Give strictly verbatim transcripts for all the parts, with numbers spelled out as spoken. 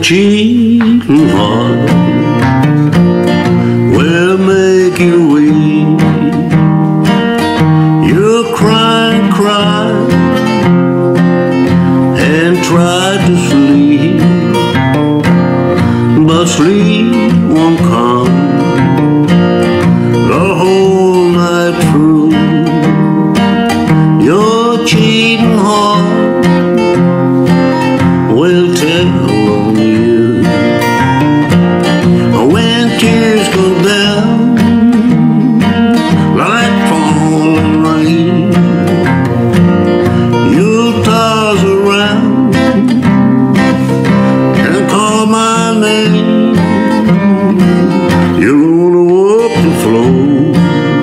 cheating heart will make you weep. You'll cry and cry and try to sleep, but sleep won't come the whole night through. Your cheating heart will tell on you. When tears go down like falling rain, you'll toss around and call my name. You're gonna walk the floor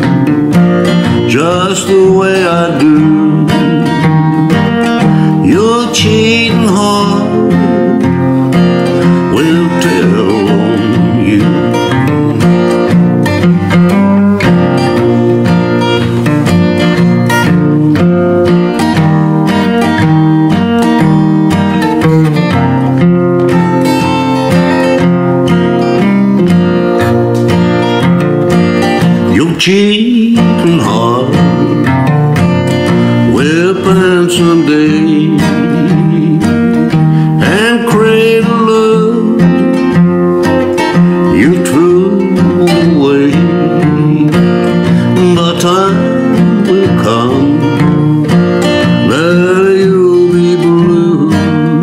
just the way I do. Your cheating heart will tell on you. Your cheating heart will find someday and crave the love you threw away. But time will come that you'll be blue.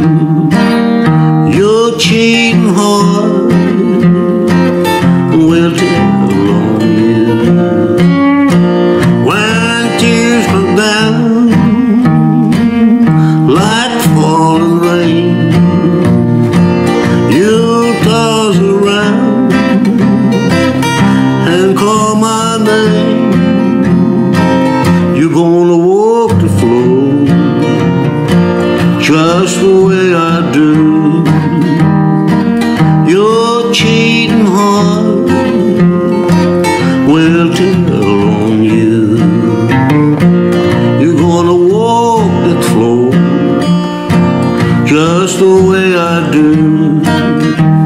Your cheating heart will tell on you. When tears come down like falling rain, you'll toss around and call my name. You're gonna walk the floor just the way I do. Your cheating heart will tell on you. You're gonna walk the floor just the way I do.